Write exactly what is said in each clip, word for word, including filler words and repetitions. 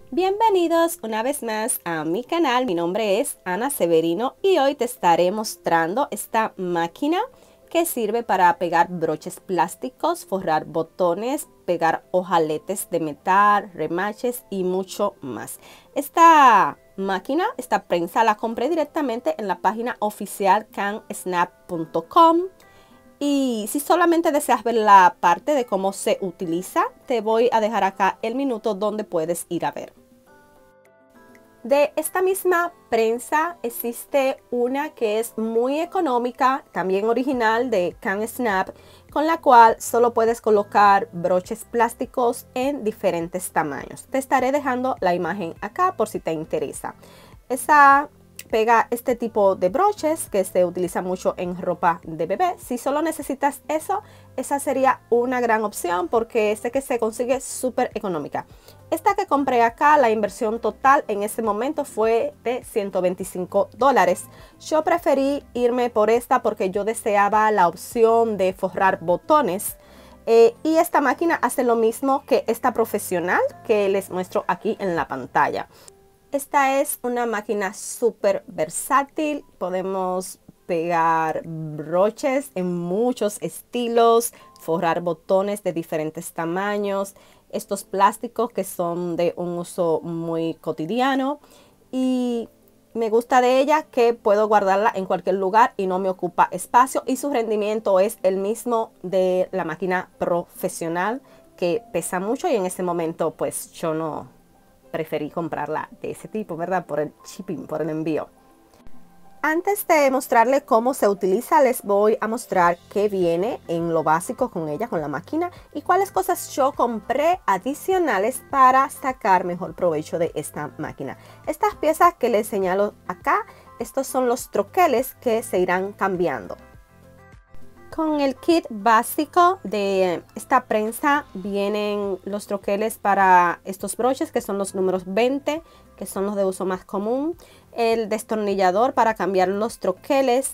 Bienvenidos una vez más a mi canal. Mi nombre es Ana Severino y hoy te estaré mostrando esta máquina que sirve para pegar broches plásticos, forrar botones, pegar ojaletes de metal, remaches y mucho más. Esta máquina, esta prensa la compré directamente en la página oficial can snap punto com. Y si solamente deseas ver la parte de cómo se utiliza, te voy a dejar acá el minuto donde puedes ir a ver. De esta misma prensa existe una que es muy económica, también original de Can Snap, con la cual solo puedes colocar broches plásticos en diferentes tamaños. Te estaré dejando la imagen acá por si te interesa. Esa pega este tipo de broches que se utiliza mucho en ropa de bebé. Si solo necesitas eso, esa sería una gran opción porque sé que se consigue súper económica. Esta que compré acá, la inversión total en ese momento fue de ciento veinticinco dólares. Yo preferí irme por esta porque yo deseaba la opción de forrar botones. Eh, y esta máquina hace lo mismo que esta profesional que les muestro aquí en la pantalla. Esta es una máquina súper versátil. Podemos pegar broches en muchos estilos, forrar botones de diferentes tamaños, estos plásticos que son de un uso muy cotidiano. Y me gusta de ella que puedo guardarla en cualquier lugar y no me ocupa espacio. Y su rendimiento es el mismo de la máquina profesional, que pesa mucho, y en ese momento pues yo no preferí comprarla de ese tipo, ¿verdad? Por el shipping, por el envío. Antes de mostrarle cómo se utiliza, les voy a mostrar qué viene en lo básico con ella, con la máquina, y cuáles cosas yo compré adicionales para sacar mejor provecho de esta máquina. Estas piezas que les señalo acá, estos son los troqueles que se irán cambiando. Con el kit básico de esta prensa vienen los troqueles para estos broches, que son los números veinte, que son los de uso más común. El destornillador para cambiar los troqueles.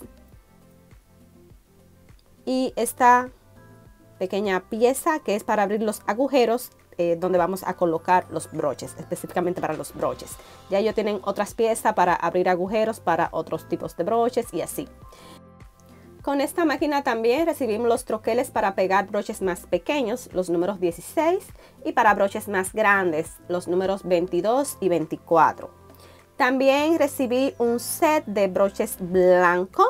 Y esta pequeña pieza que es para abrir los agujeros, eh, donde vamos a colocar los broches, específicamente para los broches. Ya ellos tienen otras piezas para abrir agujeros para otros tipos de broches y así. Con esta máquina también recibimos los troqueles para pegar broches más pequeños, los números dieciséis, y para broches más grandes, los números veintidós y veinticuatro. También recibí un set de broches blanco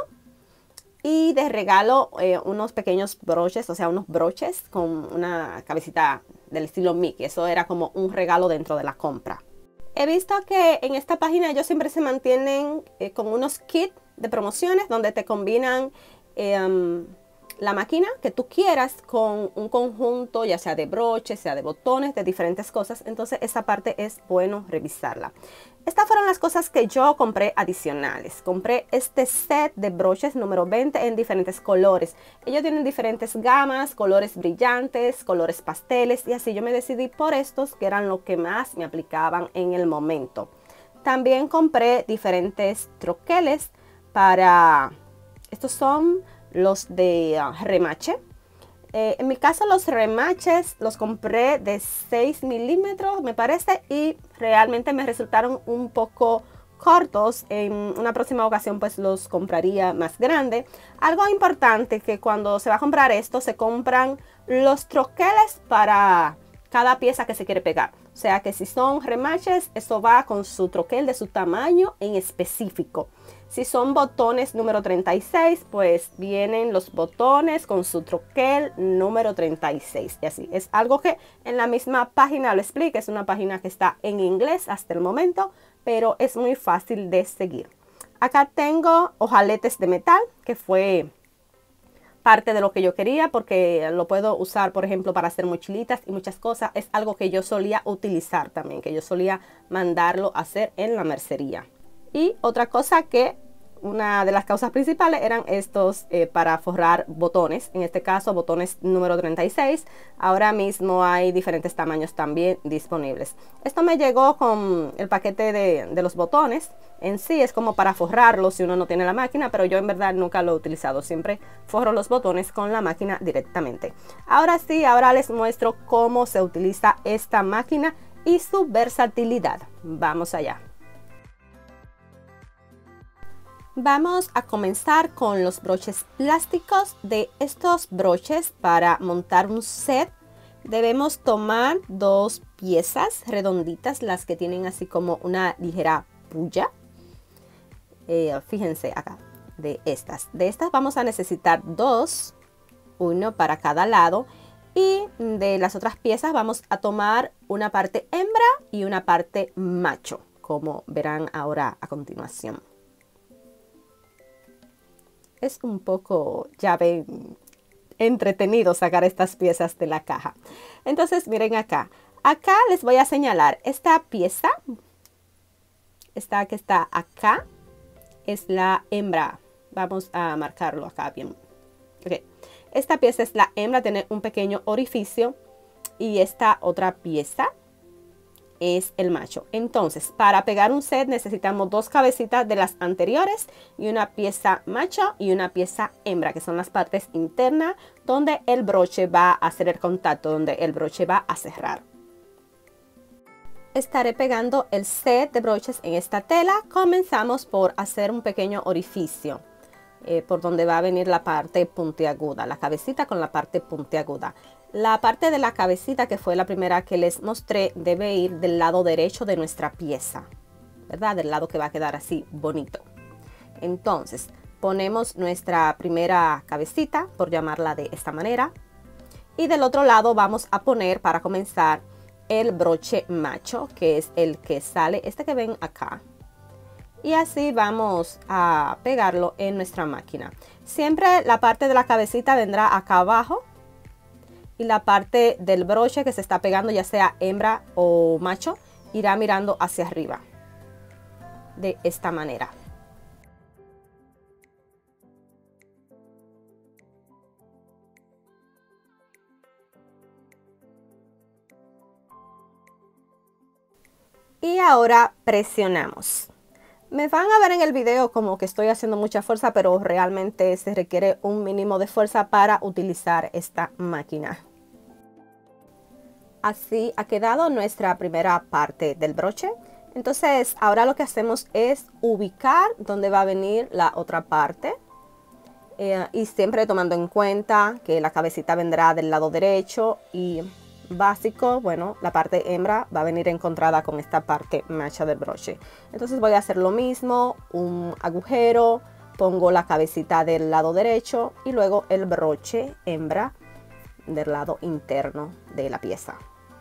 y de regalo eh, unos pequeños broches, o sea, unos broches con una cabecita del estilo Mickey. Eso era como un regalo dentro de la compra. He visto que en esta página ellos siempre se mantienen eh, con unos kits de promociones donde te combinan Eh, um, la máquina que tú quieras con un conjunto, ya sea de broches, sea de botones, de diferentes cosas. Entonces esa parte es bueno revisarla. Estas fueron las cosas que yo compré adicionales. Compré este set de broches número veinte en diferentes colores. Ellos tienen diferentes gamas, colores brillantes, colores pasteles, y así yo me decidí por estos, que eran lo que más me aplicaban en el momento. También compré diferentes troqueles para... Estos son los de uh, remache. Eh, en mi caso los remaches los compré de seis milímetros, me parece, y realmente me resultaron un poco cortos. En una próxima ocasión pues los compraría más grande. Algo importante que cuando se va a comprar esto, se compran los troqueles para cada pieza que se quiere pegar. O sea que si son remaches, eso va con su troquel de su tamaño en específico. Si son botones número treinta y seis, pues vienen los botones con su troquel número treinta y seis. Y así, es algo que en la misma página lo explica. Es una página que está en inglés hasta el momento, pero es muy fácil de seguir. Acá tengo ojaletes de metal, que fue parte de lo que yo quería, porque lo puedo usar, por ejemplo, para hacer mochilitas y muchas cosas. Es algo que yo solía utilizar también, que yo solía mandarlo a hacer en la mercería. Y otra cosa que una de las causas principales eran estos eh, para forrar botones, en este caso botones número treinta y seis. Ahora mismo hay diferentes tamaños también disponibles. Esto me llegó con el paquete de, de los botones. En sí es como para forrarlos si uno no tiene la máquina, pero yo en verdad nunca lo he utilizado. Siempre forro los botones con la máquina directamente. Ahora sí, ahora les muestro cómo se utiliza esta máquina y su versatilidad. Vamos allá. Vamos a comenzar con los broches plásticos. De estos broches, para montar un set debemos tomar dos piezas redonditas, las que tienen así como una ligera puya. Eh, fíjense acá, de estas. De estas vamos a necesitar dos, uno para cada lado. Y de las otras piezas vamos a tomar una parte hembra y una parte macho, como verán ahora a continuación. Es un poco, ya ven, entretenido sacar estas piezas de la caja. Entonces miren acá. Acá les voy a señalar esta pieza. Esta que está acá es la hembra. Vamos a marcarlo acá bien. Okay. Esta pieza es la hembra, tiene un pequeño orificio. Y esta otra pieza es el macho. Entonces, para pegar un set necesitamos dos cabecitas de las anteriores y una pieza macho y una pieza hembra, que son las partes internas donde el broche va a hacer el contacto, donde el broche va a cerrar. Estaré pegando el set de broches en esta tela. Comenzamos por hacer un pequeño orificio eh, por donde va a venir la parte puntiaguda, la cabecita con la parte puntiaguda. La parte de la cabecita, que fue la primera que les mostré, debe ir del lado derecho de nuestra pieza, ¿verdad? Del lado que va a quedar así bonito. Entonces, ponemos nuestra primera cabecita, por llamarla de esta manera. Y del otro lado vamos a poner, para comenzar, el broche macho, que es el que sale, este que ven acá. Y así vamos a pegarlo en nuestra máquina. Siempre la parte de la cabecita vendrá acá abajo. Y la parte del broche que se está pegando, ya sea hembra o macho, irá mirando hacia arriba. De esta manera. Y ahora presionamos. Me van a ver en el video como que estoy haciendo mucha fuerza, pero realmente se requiere un mínimo de fuerza para utilizar esta máquina. Así ha quedado nuestra primera parte del broche. Entonces ahora lo que hacemos es ubicar donde va a venir la otra parte. Eh, y siempre tomando en cuenta que la cabecita vendrá del lado derecho y básico, bueno, la parte hembra va a venir encontrada con esta parte macha del broche. Entonces voy a hacer lo mismo, un agujero, pongo la cabecita del lado derecho y luego el broche hembra del lado interno de la pieza.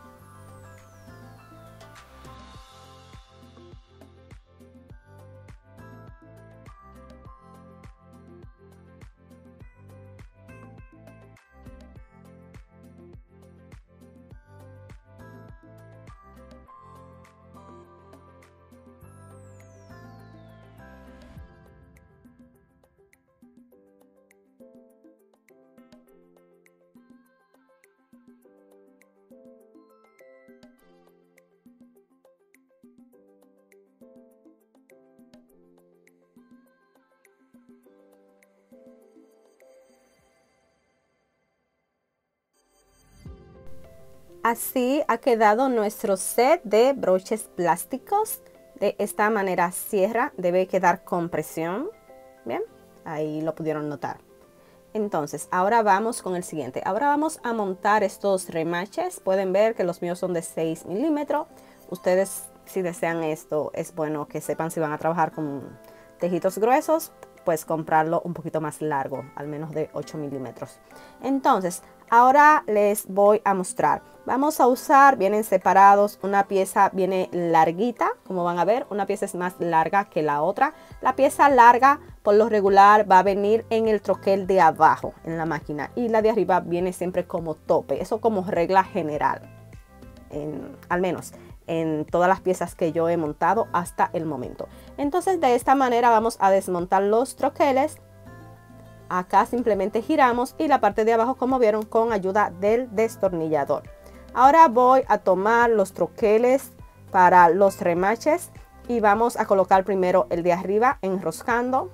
Así ha quedado nuestro set de broches plásticos. De esta manera cierra, debe quedar con presión. Bien, ahí lo pudieron notar. Entonces, ahora vamos con el siguiente. Ahora vamos a montar estos remaches. Pueden ver que los míos son de seis milímetros. Ustedes, si desean esto, es bueno que sepan si van a trabajar con tejidos gruesos, pues comprarlo un poquito más largo, al menos de ocho milímetros. Entonces, ahora les voy a mostrar. Vamos a usar, vienen separados, una pieza viene larguita, como van a ver, una pieza es más larga que la otra. La pieza larga, por lo regular, va a venir en el troquel de abajo, en la máquina. Y la de arriba viene siempre como tope, eso como regla general, en, al menos en todas las piezas que yo he montado hasta el momento. Entonces, de esta manera vamos a desmontar los troqueles. Acá simplemente giramos y la parte de abajo, como vieron, con ayuda del destornillador. Ahora voy a tomar los troqueles para los remaches y vamos a colocar primero el de arriba enroscando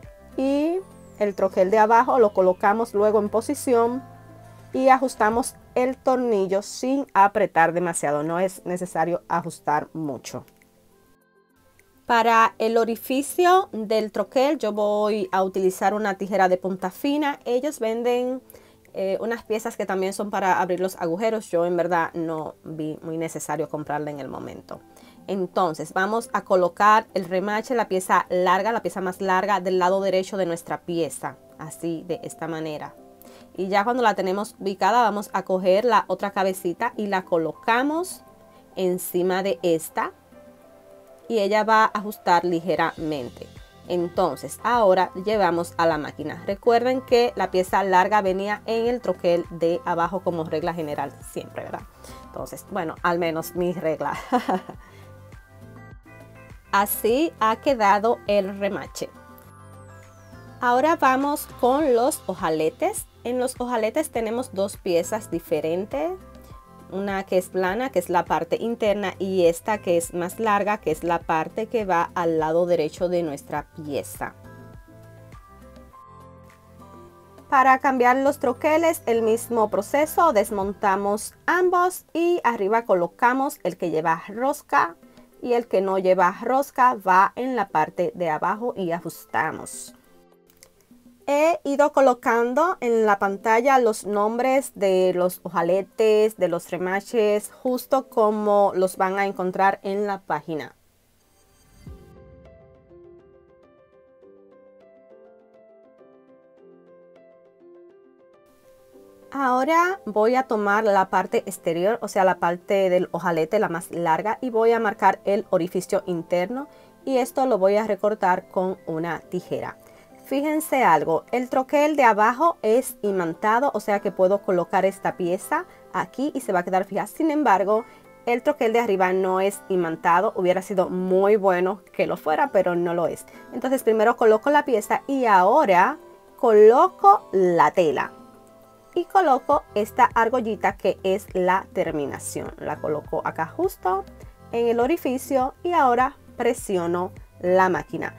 y el troquel de abajo lo colocamos luego en posición y ajustamos el tornillo sin apretar demasiado. No es necesario ajustar mucho. Para el orificio del troquel yo voy a utilizar una tijera de punta fina. Ellos venden eh, unas piezas que también son para abrir los agujeros. Yo en verdad no vi muy necesario comprarla en el momento. Entonces vamos a colocar el remache, la pieza larga, la pieza más larga del lado derecho de nuestra pieza. Así, de esta manera. Y ya cuando la tenemos ubicada vamos a coger la otra cabecita y la colocamos encima de esta. Y ella va a ajustar ligeramente. Entonces ahora llevamos a la máquina. Recuerden que la pieza larga venía en el troquel de abajo como regla general siempre, ¿verdad? Entonces, bueno, al menos mi regla. Así ha quedado el remache. Ahora vamos con los ojaletes. En los ojaletes tenemos dos piezas diferentes. Una que es plana, que es la parte interna, y esta que es más larga, que es la parte que va al lado derecho de nuestra pieza. Para cambiar los troqueles, el mismo proceso, desmontamos ambos y arriba colocamos el que lleva rosca y el que no lleva rosca va en la parte de abajo y ajustamos. He ido colocando en la pantalla los nombres de los ojaletes, de los remaches, justo como los van a encontrar en la página. Ahora voy a tomar la parte exterior, o sea la parte del ojalete, la más larga, y voy a marcar el orificio interno y esto lo voy a recortar con una tijera. Fíjense algo, el troquel de abajo es imantado, o sea que puedo colocar esta pieza aquí y se va a quedar fija. Sin embargo, el troquel de arriba no es imantado. Hubiera sido muy bueno que lo fuera, pero no lo es. Entonces primero coloco la pieza y ahora coloco la tela. Y coloco esta argollita que es la terminación. La coloco acá justo en el orificio y ahora presiono la máquina.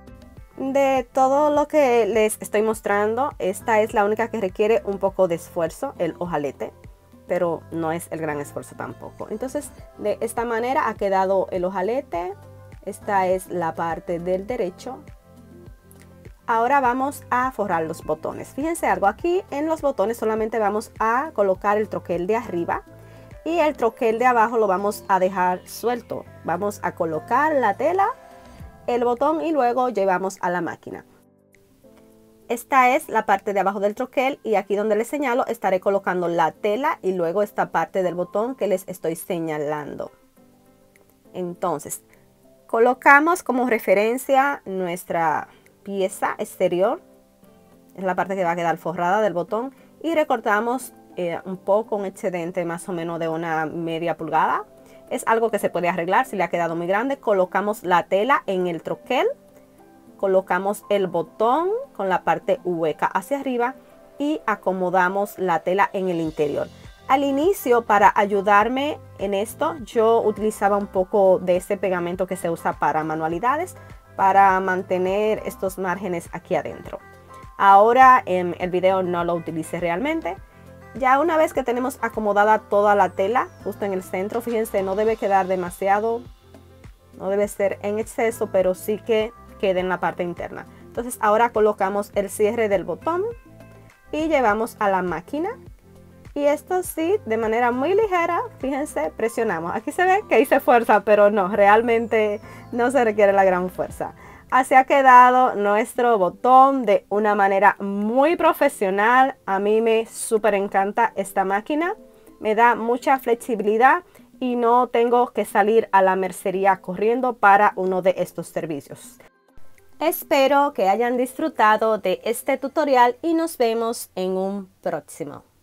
De todo lo que les estoy mostrando, esta es la única que requiere un poco de esfuerzo, el ojalete, pero no es el gran esfuerzo tampoco. Entonces, de esta manera ha quedado el ojalete. Esta es la parte del derecho. Ahora vamos a forrar los botones. Fíjense algo, aquí en los botones solamente vamos a colocar el troquel de arriba y el troquel de abajo lo vamos a dejar suelto. Vamos a colocar la tela, el botón y luego llevamos a la máquina. Esta es la parte de abajo del troquel y aquí donde les señalo estaré colocando la tela y luego esta parte del botón que les estoy señalando. Entonces, colocamos como referencia nuestra pieza exterior, es la parte que va a quedar forrada del botón, y recortamos eh, un poco, un excedente más o menos de una media pulgada. Es algo que se puede arreglar si le ha quedado muy grande. Colocamos la tela en el troquel, colocamos el botón con la parte hueca hacia arriba y acomodamos la tela en el interior. Al inicio, para ayudarme en esto, yo utilizaba un poco de ese pegamento que se usa para manualidades para mantener estos márgenes aquí adentro. Ahora en el video no lo utilicé realmente. Ya una vez que tenemos acomodada toda la tela justo en el centro, fíjense, no debe quedar demasiado, no debe ser en exceso, pero sí que quede en la parte interna. Entonces ahora colocamos el cierre del botón y llevamos a la máquina. Y esto sí, de manera muy ligera, fíjense, presionamos. Aquí se ve que hice fuerza, pero no, realmente no se requiere la gran fuerza. Así ha quedado nuestro botón de una manera muy profesional. A mí me súper encanta esta máquina. Me da mucha flexibilidad y no tengo que salir a la mercería corriendo para uno de estos servicios. Espero que hayan disfrutado de este tutorial y nos vemos en un próximo.